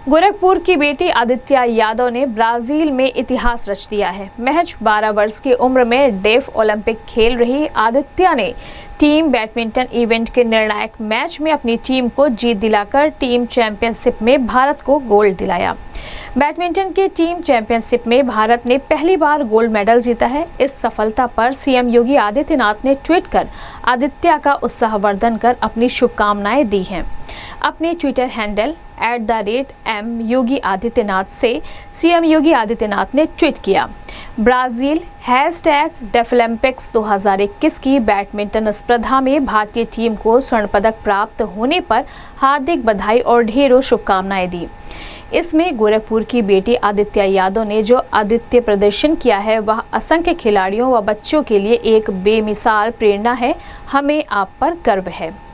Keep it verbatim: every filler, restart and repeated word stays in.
गोरखपुर की बेटी आदित्य यादव ने ब्राजील में इतिहास रच दिया है। महज बारह वर्ष की उम्र में डेफ ओलंपिक खेल रही आदित्य ने टीम बैडमिंटन इवेंट के निर्णायक मैच में अपनी टीम को जीत दिलाकर टीम चैंपियनशिप में भारत को गोल्ड दिलाया। बैडमिंटन के टीम चैंपियनशिप में भारत ने पहली बार गोल्ड मेडल जीता है। इस सफलता पर सीएम योगी आदित्यनाथ ने ट्वीट कर आदित्य का उत्साहवर्धन कर अपनी शुभकामनाएं दी हैं। अपने Twitter handle at the rate M Yogi Adityanath से सीएम योगी आदित्यनाथ ने ट्वीट किया, ब्राजील हैश टैग डेफलिम्पिक्स दो हज़ार इक्कीस की बैडमिंटन स्पर्धा में भारतीय टीम को स्वर्ण पदक प्राप्त होने पर हार्दिक बधाई और ढेरों शुभकामनाएं दी। इसमें गोरखपुर की बेटी आदित्य यादव ने जो अद्वितीय प्रदर्शन किया है वह असंख्य खिलाड़ियों व बच्चों के लिए एक बेमिसाल प्रेरणा है। हमें आप पर गर्व है।